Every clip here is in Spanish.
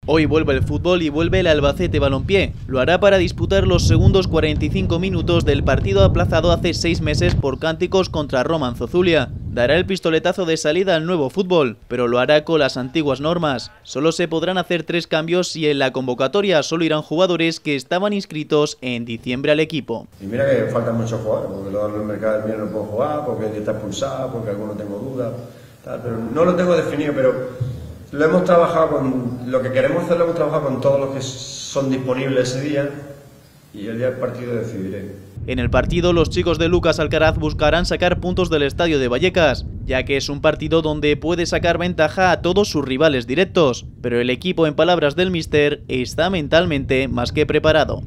Hoy vuelve el fútbol y vuelve el Albacete Balompié. Lo hará para disputar los segundos 45 minutos del partido aplazado hace 6 meses por cánticos contra Romanzo Zulia. Dará el pistoletazo de salida al nuevo fútbol, pero lo hará con las antiguas normas. Solo se podrán hacer 3 cambios y en la convocatoria solo irán jugadores que estaban inscritos en diciembre al equipo. Y mira que faltan muchos jugadores, porque luego en el mercado del viernes no puedo jugar, porque está expulsado, porque alguno tengo dudas, pero no lo tengo definido, pero lo hemos trabajado con lo que queremos hacer, lo hemos trabajado con todos los que son disponibles ese día y el día del partido decidiré. En el partido, los chicos de Lucas Alcaraz buscarán sacar puntos del estadio de Vallecas, ya que es un partido donde puede sacar ventaja a todos sus rivales directos, pero el equipo, en palabras del míster, está mentalmente más que preparado.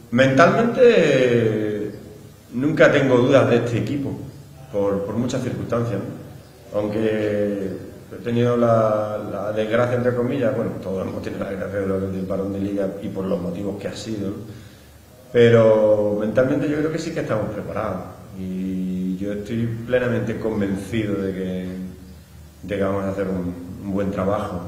Mentalmente nunca tengo dudas de este equipo, por muchas circunstancias, ¿no? Aunque he tenido la desgracia, entre comillas, bueno, todos hemos tenido la desgracia del parón de liga y por los motivos que ha sido, ¿no? Pero mentalmente yo creo que sí que estamos preparados y yo estoy plenamente convencido de que vamos a hacer un buen trabajo,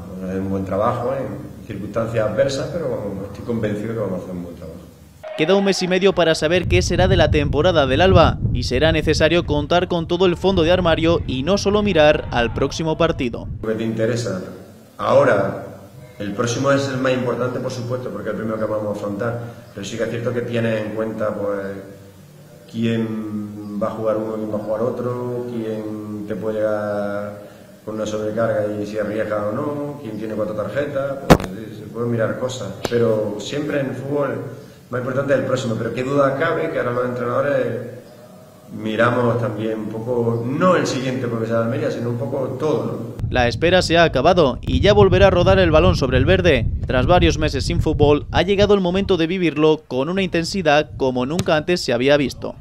en circunstancias adversas, pero estoy convencido de que vamos a hacer un buen trabajo. Queda un mes y medio para saber qué será de la temporada del Alba y será necesario contar con todo el fondo de armario y no solo mirar al próximo partido. Lo que te interesa ahora, el próximo es el más importante, por supuesto, porque es el primero que vamos a afrontar, pero sí que es cierto que tienes en cuenta pues quién va a jugar uno, quién va a jugar otro, quién te puede llegar con una sobrecarga y si arriesga o no, quién tiene 4 tarjetas, pues, se pueden mirar cosas, pero siempre en el fútbol más importante es el próximo, pero qué duda cabe que ahora los entrenadores miramos también un poco, no el siguiente porque sea de Almería, sino un poco todo, ¿no? La espera se ha acabado y ya volverá a rodar el balón sobre el verde. Tras varios meses sin fútbol, ha llegado el momento de vivirlo con una intensidad como nunca antes se había visto.